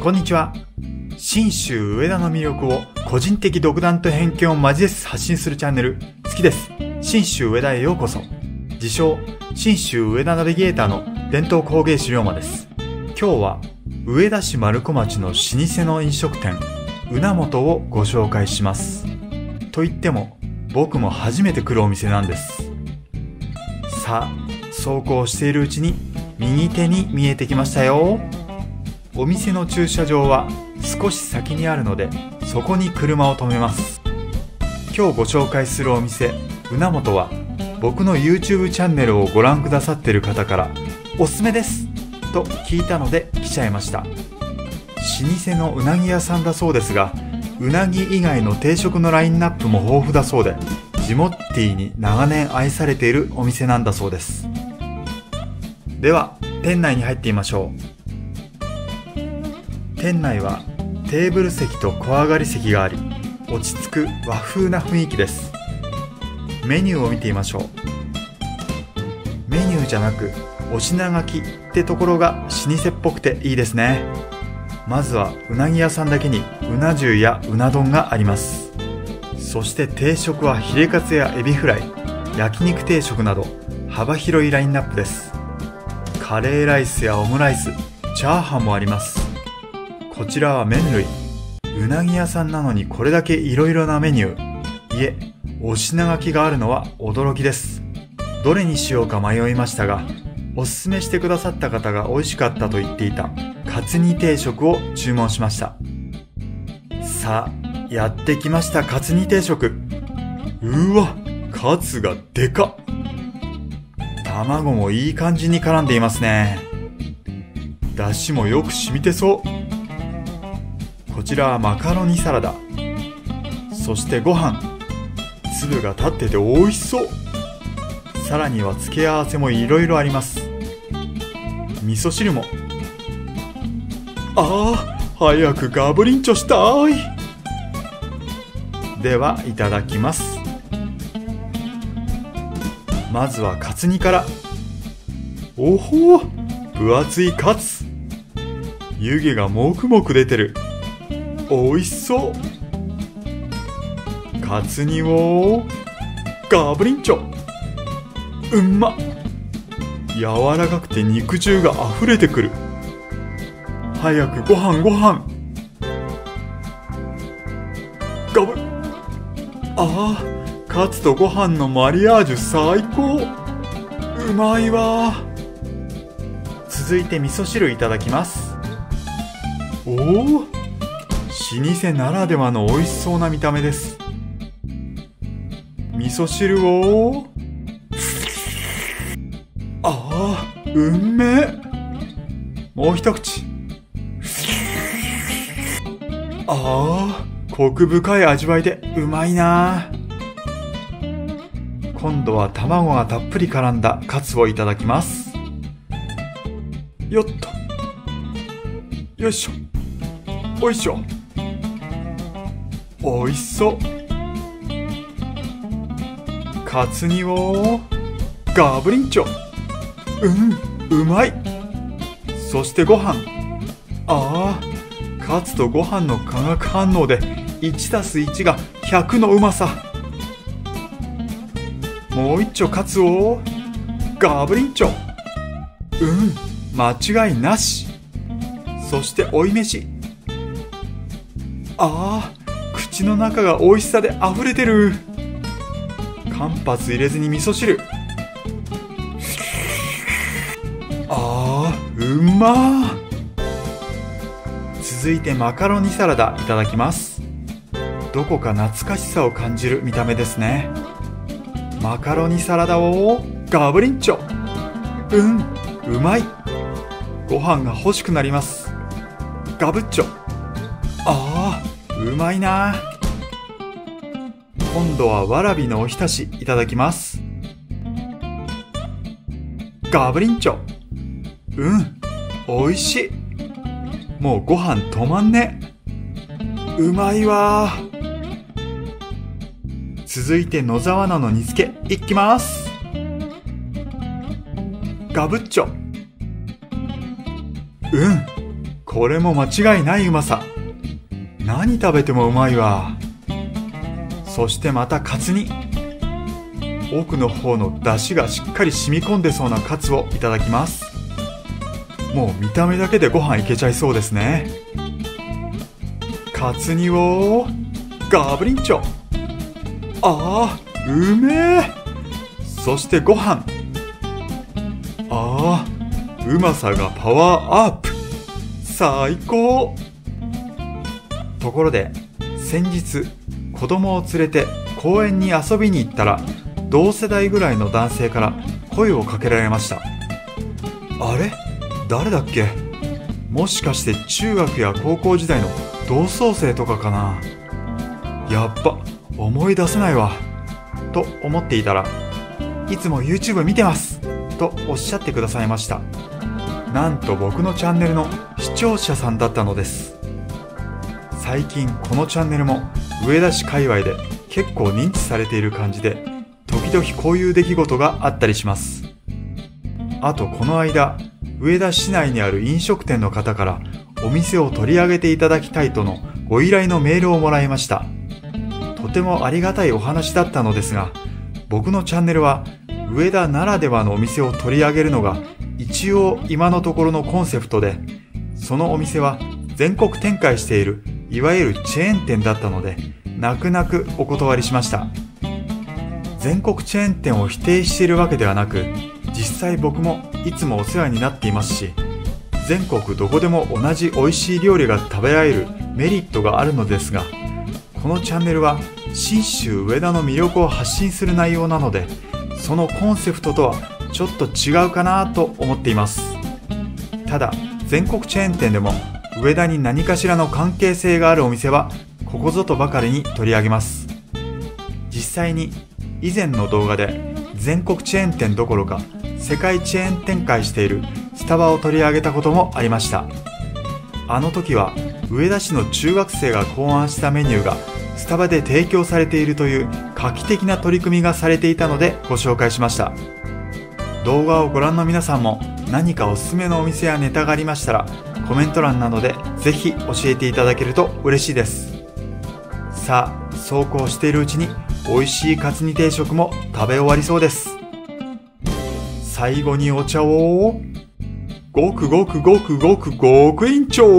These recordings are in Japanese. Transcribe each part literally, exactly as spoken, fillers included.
こんにちは。信州上田の魅力を個人的独断と偏見を交えつつ発信するチャンネル、好きです。信州上田へようこそ。自称、信州上田ナビゲーターの伝統工芸士龍馬です。今日は、上田市丸子町の老舗の飲食店、うなもとをご紹介します。と言っても、僕も初めて来るお店なんです。さあ、走行しているうちに、右手に見えてきましたよ。お店の駐車場は少し先にあるので、そこに車を止めます。今日ご紹介するお店、うなもとは、僕の YouTube チャンネルをご覧くださっている方から、おすすめですと聞いたので来ちゃいました。老舗のうなぎ屋さんだそうですが、うなぎ以外の定食のラインナップも豊富だそうで、ジモッティに長年愛されているお店なんだそうです。では、店内に入ってみましょう。店内はテーブル席と小上がり席があり、落ち着く和風な雰囲気です。メニューを見てみましょう。メニューじゃなくお品書きってところが老舗っぽくていいですね。まずはうなぎ屋さんだけにうな重やうな丼があります。そして定食はヒレカツやエビフライ、焼肉定食など幅広いラインナップです。カレーライスやオムライス、チャーハンもあります。こちらは麺類。うなぎ屋さんなのにこれだけいろいろなメニュー。いえ、お品書きがあるのは驚きです。どれにしようか迷いましたが、おすすめしてくださった方が美味しかったと言っていたカツ煮定食を注文しました。さあ、やってきましたカツ煮定食。うわ、カツがでかっ。卵もいい感じに絡んでいますね。だしもよく染みてそう。こちらはマカロニサラダ。そしてご飯。粒が立ってて美味しそう。さらには付け合わせもいろいろあります。味噌汁も。ああ、早くガブリンチョしたい。ではいただきます。まずはカツ煮から。おほー、分厚いカツ。湯気がもくもく出てる。おいしそう。カツ煮をガブリンチョ。うんま。柔らかくて肉汁があふれてくる。早くご飯ご飯。ガブ。ああ、カツとご飯のマリアージュ最高。うまいわ。続いて味噌汁いただきます。おお、老舗ならではの美味しそうな見た目です。味噌汁を、ああ、うんめえ。もう一口。ああ、コク深い味わいでうまいな。今度は卵がたっぷり絡んだカツをいただきます。よっと。よいしょ。おいしょ。おいしそう。カツ煮をガブリンチョ。うん、うまい。そしてご飯。ああ、カツとご飯の化学反応で いちたすいち がひゃくのうまさ。もう一丁カツをガブリンチョ。うん、間違いなし。そして追い飯。ああ、口の中が美味しさで溢れてる。間髪入れずに味噌汁。ああ、うまー。続いてマカロニサラダいただきます。どこか懐かしさを感じる見た目ですね。マカロニサラダをガブリンチョ。うん、うまい。ご飯が欲しくなります。ガブッチョ。ああ、うまいな。今度はわらびのおひたしいただきます。ガブリンチョ。うん、おいしい。もうご飯止まんね。うまいわ。続いて野沢菜の煮付けいきます。ガブッチョ。うん、 これも間違いないうまさ。何食べてもうまいわ。そしてまたカツ煮。奥の方の出汁がしっかり染み込んでそうなカツをいただきます。もう見た目だけでご飯いけちゃいそうですね。カツ煮をガブリンチョ。あー、うめえ。そしてご飯。あー、うまさがパワーアップ。最高。ところで先日子供を連れて公園に遊びに行ったら、同世代ぐらいの男性から声をかけられました。あれ、誰だっけ。もしかして中学や高校時代の同窓生とかかな。やっば、思い出せないわと思っていたら、いつも YouTube 見てますとおっしゃってくださいました。なんと僕のチャンネルの視聴者さんだったのです。最近このチャンネルも上田市界隈で結構認知されている感じで、時々こういう出来事があったりします。あとこの間、上田市内にある飲食店の方からお店を取り上げていただきたいとのご依頼のメールをもらいました。とてもありがたいお話だったのですが、僕のチャンネルは上田ならではのお店を取り上げるのが一応今のところのコンセプトで、そのお店は全国展開しているいわゆるチェーン店だったので、泣く泣くお断りしました。全国チェーン店を否定しているわけではなく、実際僕もいつもお世話になっていますし、全国どこでも同じ美味しい料理が食べられるメリットがあるのですが、このチャンネルは信州上田の魅力を発信する内容なので、そのコンセプトとはちょっと違うかなと思っています。ただ全国チェーン店でも上田に何かしらの関係性があるお店はここぞとばかりに取り上げます。実際に以前の動画で全国チェーン店どころか世界チェーン展開しているスタバを取り上げたこともありました。あの時は上田市の中学生が考案したメニューがスタバで提供されているという画期的な取り組みがされていたのでご紹介しました。動画をご覧の皆さんも何かおすすめのお店やネタがありましたら、コメント欄などでぜひ教えていただけると嬉しいです。さあ、そうこうしているうちに美味しいカツ煮定食も食べ終わりそうです。最後にお茶をごくごくごくごくごく延長。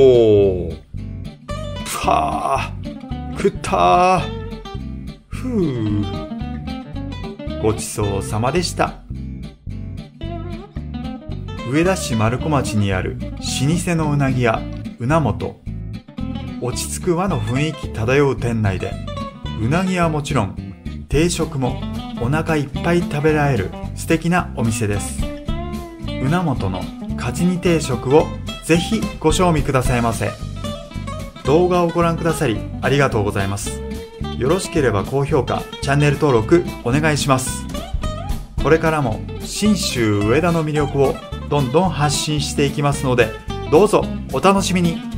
ふはー、食ったー。ふー、ごちそうさまでした。上田市丸子町にある老舗のうなぎ屋うなもと。落ち着く和の雰囲気漂う店内で、うなぎはもちろん定食もお腹いっぱい食べられる素敵なお店です。うなもとのカツ煮定食をぜひご賞味くださいませ。動画をご覧くださりありがとうございます。よろしければ高評価、チャンネル登録お願いします。これからも信州上田の魅力をどんどん発信していきますので、どうぞお楽しみに。